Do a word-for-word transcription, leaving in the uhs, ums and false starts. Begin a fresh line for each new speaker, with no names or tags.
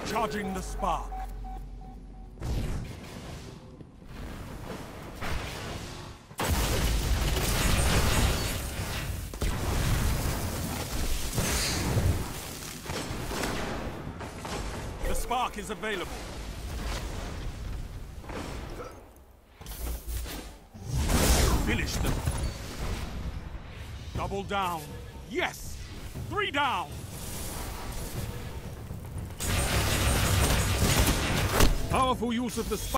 Charging the spark. The spark is available. Finish them. Double down. Yes! Three down! Powerful use of the spark.